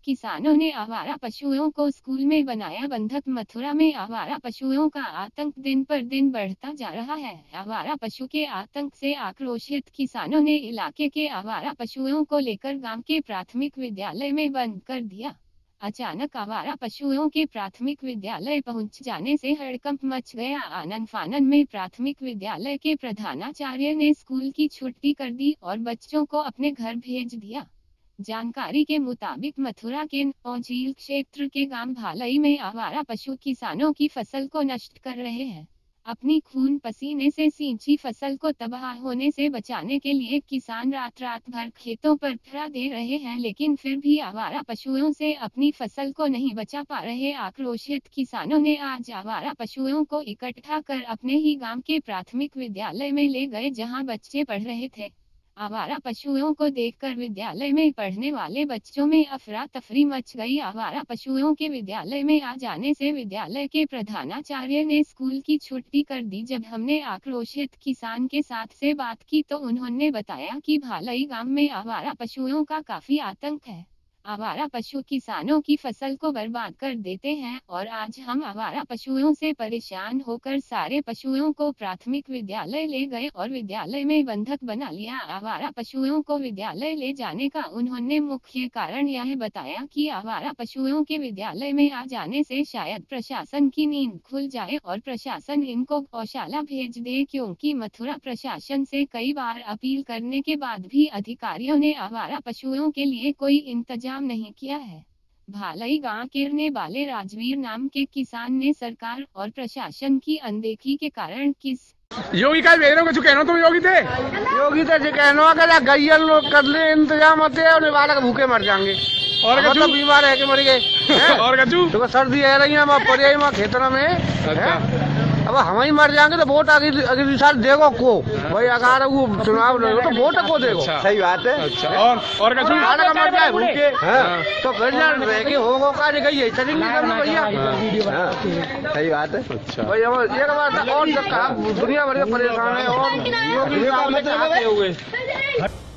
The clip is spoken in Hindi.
किसानों ने आवारा पशुओं को स्कूल में बनाया बंधक। मथुरा में आवारा पशुओं का आतंक दिन पर दिन बढ़ता जा रहा है। आवारा पशु के आतंक से आक्रोशित किसानों ने इलाके के आवारा पशुओं को लेकर गांव के प्राथमिक विद्यालय में बंद कर दिया। अचानक आवारा पशुओं के प्राथमिक विद्यालय पहुंच जाने से हड़कंप मच गया। आनन फानन में प्राथमिक विद्यालय के प्रधानाचार्य ने स्कूल की छुट्टी कर दी और बच्चों को अपने घर भेज दिया। जानकारी के मुताबिक मथुरा के नौझील क्षेत्र के गांव भालई में आवारा पशु किसानों की फसल को नष्ट कर रहे हैं। अपनी खून पसीने से सींची फसल को तबाह होने से बचाने के लिए किसान रात भर खेतों पर पहरा दे रहे हैं, लेकिन फिर भी आवारा पशुओं से अपनी फसल को नहीं बचा पा रहे। आक्रोशित किसानों ने आज आवारा पशुओं को इकट्ठा कर अपने ही गांव के प्राथमिक विद्यालय में ले गए, जहां बच्चे पढ़ रहे थे। आवारा पशुओं को देखकर विद्यालय में पढ़ने वाले बच्चों में अफरा तफरी मच गई। आवारा पशुओं के विद्यालय में आ जाने से विद्यालय के प्रधानाचार्य ने स्कूल की छुट्टी कर दी। जब हमने आक्रोशित किसान के साथ से बात की तो उन्होंने बताया कि भालई गांव में आवारा पशुओं का काफी आतंक है। आवारा पशु किसानों की फसल को बर्बाद कर देते हैं और आज हम आवारा पशुओं से परेशान होकर सारे पशुओं को प्राथमिक विद्यालय ले गए और विद्यालय में बंधक बना लिया। आवारा पशुओं को विद्यालय ले जाने का उन्होंने मुख्य कारण यह बताया कि आवारा पशुओं के विद्यालय में आ जाने से शायद प्रशासन की नींद खुल जाए और प्रशासन इनको गौशाला भेज दे, क्योंकि मथुरा प्रशासन से कई बार अपील करने के बाद भी अधिकारियों ने आवारा पशुओं के लिए कोई इंतजाम नहीं किया है। भालई गांव के रहने वाले राजवीर नाम के किसान ने सरकार और प्रशासन की अनदेखी के कारण योगी का भेज रहे हो, कहना तुम योगी थे जो कहना गैया लोग कर ले इंतजाम होते हैं और बालक भूखे मर जाएंगे और मतलब बीमार है कि मर गए और तो सर्दी है रही है पड़े खेतों में। अब हम ही मर जाएंगे तो वोट अगली साल देखो को भाई, अगर वो चुनाव नहीं हो तो वोट को देखो। सही बात है। और मर जाए भूखे तो फिर रहेगी होगा का नहीं गई भैया। सही बात है भाई। एक बार और दुनिया भर के परेशान है और